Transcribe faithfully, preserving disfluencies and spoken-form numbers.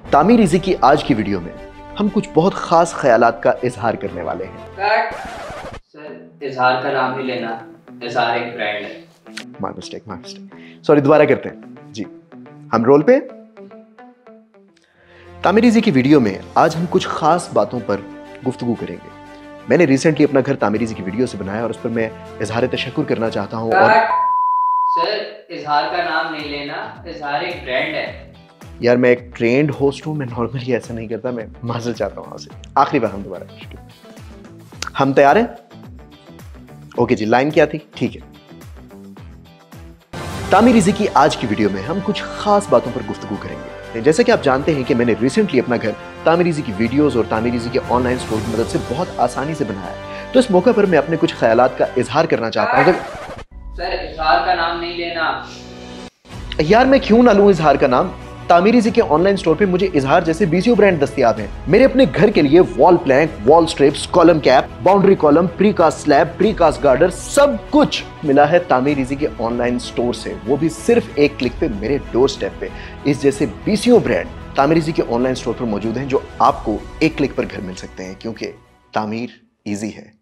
तामीर इजी की आज की वीडियो में हम कुछ बहुत खास ख्यालात का इजहार करने वाले हैं। सर, इजहार का नाम ही लेना, इजहार एक ब्रांड है। My mistake, my mistake. Sorry, दोबारा करते हैं जी। हम रोल पे। तामीर इजी की वीडियो में आज हम कुछ खास बातों पर गुफ्तगू करेंगे। मैंने रिसेंटली अपना घर तामीर इजी की वीडियो से बनाया और उस पर मैं इजहार तशक्कुर करना चाहता हूँ। और सर, इजहार का नाम नहीं लेना, इजहार एक ब्रांड है। यार, मैं एक ट्रेंड होस्ट हूँ, मैं नॉर्मली ऐसा नहीं करता, मैं माजल चाहता हूँ आपसे। आखिरी बार हम दोबारा। हम तैयार हैं? ओके जी, लाइन क्या थी? ठीक है। तामीर इजी की आज की वीडियो में हम कुछ खास बातों पर गुफ्तगू करेंगे। जैसे कि आप जानते हैं कि मैंने रिसेंटली अपना घर तामीर इजी की वीडियोस और तामीर इजी के ऑनलाइन स्टोर की मदद से बहुत आसानी से बनाया है। तो इस मौके पर मैं अपने कुछ ख्यालात का इजहार करना चाहता हूँ। सर, इजहार का नाम नहीं लेना। यार, मैं क्यों ना लूं इजहार का नाम? तामीर इजी के ऑनलाइन स्टोर पे मुझे इजहार जैसे बीसियों ब्रांड दस्तयाब हैं। मेरे अपने घर के लिए wall plank, wall strips, column cap, boundary column, precast slab, precast girder, सब कुछ मिला है तामीर इजी के ऑनलाइन स्टोर से, वो भी सिर्फ एक क्लिक पे मेरे डोर स्टेप पे। इस जैसे बीसियों ब्रांड तामीर इजी के ऑनलाइन स्टोर पर मौजूद हैं जो आपको एक क्लिक पर घर मिल सकते हैं, क्योंकि तामीर इजी है।